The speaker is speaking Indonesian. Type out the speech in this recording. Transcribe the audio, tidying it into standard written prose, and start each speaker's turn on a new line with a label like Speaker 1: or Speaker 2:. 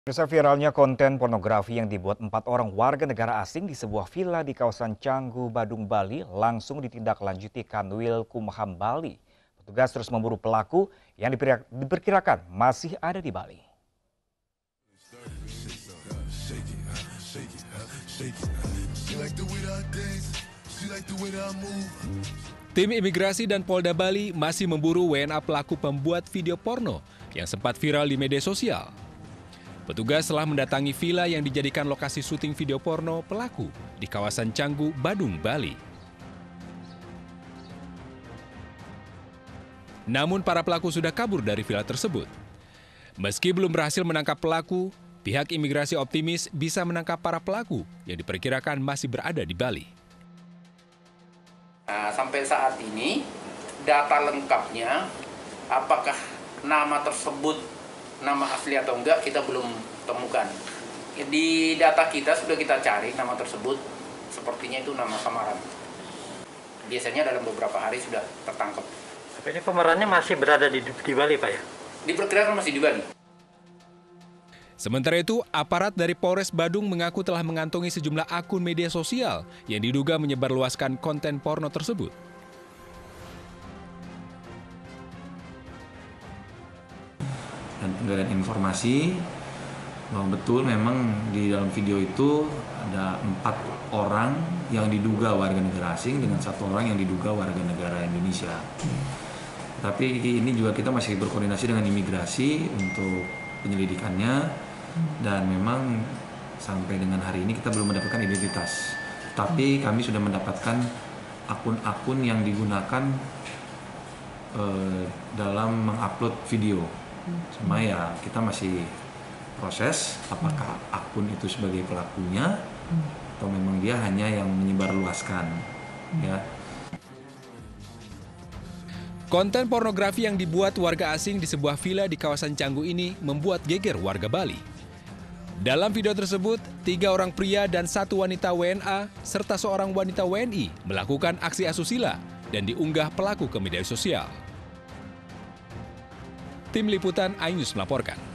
Speaker 1: Pemirsa, viralnya konten pornografi yang dibuat 4 orang warga negara asing di sebuah villa di kawasan Canggu, Badung, Bali langsung ditindaklanjuti Kanwil Kumham Bali. Petugas terus memburu pelaku yang diperkirakan masih ada di Bali.
Speaker 2: Tim imigrasi dan Polda Bali masih memburu WNA pelaku pembuat video porno yang sempat viral di media sosial. Petugas telah mendatangi villa yang dijadikan lokasi syuting video porno pelaku di kawasan Canggu, Badung, Bali. Namun para pelaku sudah kabur dari villa tersebut. Meski belum berhasil menangkap pelaku, pihak imigrasi optimis bisa menangkap para pelaku yang diperkirakan masih berada di Bali.
Speaker 3: Nah, sampai saat ini, data lengkapnya, apakah nama tersebut nama asli atau enggak, kita belum temukan. Di data kita sudah kita cari nama tersebut, sepertinya itu nama samaran. Biasanya dalam beberapa hari sudah tertangkap.
Speaker 4: Tapi ini pemerannya masih berada di Bali, Pak ya?
Speaker 3: Diperkirakan masih di Bali.
Speaker 2: Sementara itu, aparat dari Polres Badung mengaku telah mengantongi sejumlah akun media sosial yang diduga menyebarluaskan konten porno tersebut.
Speaker 5: Dan penggalian informasi bahwa betul memang di dalam video itu ada 4 orang yang diduga warga negara asing dengan 1 orang yang diduga warga negara Indonesia. Tapi ini juga kita masih berkoordinasi dengan imigrasi untuk penyelidikannya, dan memang sampai dengan hari ini kita belum mendapatkan identitas. Tapi kami sudah mendapatkan akun-akun yang digunakan dalam mengupload video. Cuma ya kita masih proses apakah akun itu sebagai pelakunya atau memang dia hanya yang menyebarluaskan, ya.
Speaker 2: Konten pornografi yang dibuat warga asing di sebuah villa di kawasan Canggu ini membuat geger warga Bali. Dalam video tersebut, 3 orang pria dan 1 wanita WNA serta seorang wanita WNI melakukan aksi asusila dan diunggah pelaku ke media sosial. Tim Liputan iNews melaporkan.